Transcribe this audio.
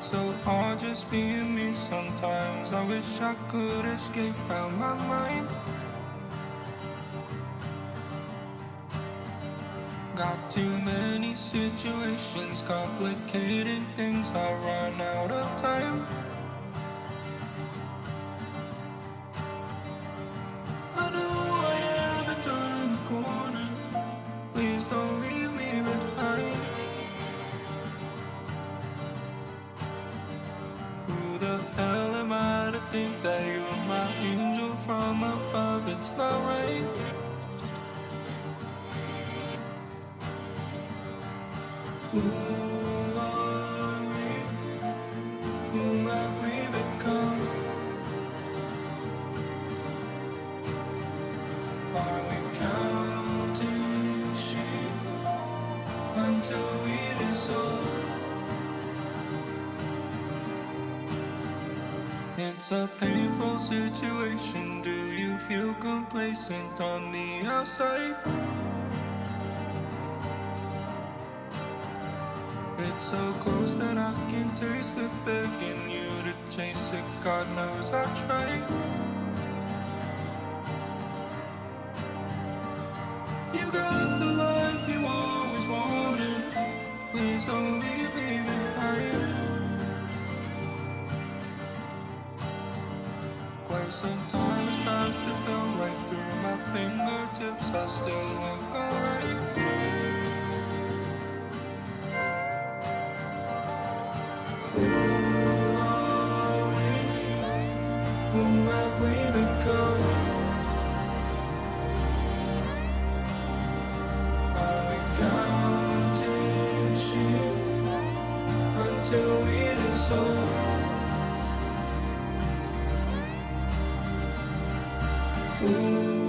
so hard just being me sometimes. I wish I could escape out my mind. Got too many situations, complicated things, I run out of time. I know I haven't turned the corner, please don't leave me behind. Who the hell am I to think that you're my angel from above? It's not right. Who are we? Who have we become? Are we counting sheep until we dissolve? It's a painful situation. Do you feel complacent on the outside? It's so close that I can taste it, begging you to chase it. God knows I tried. You got the life you always wanted, please don't leave me behind. Quite some time has passed, it fell right through my fingertips. I still look alright. Who have we become? Are we counting sheep until we dissolve? Who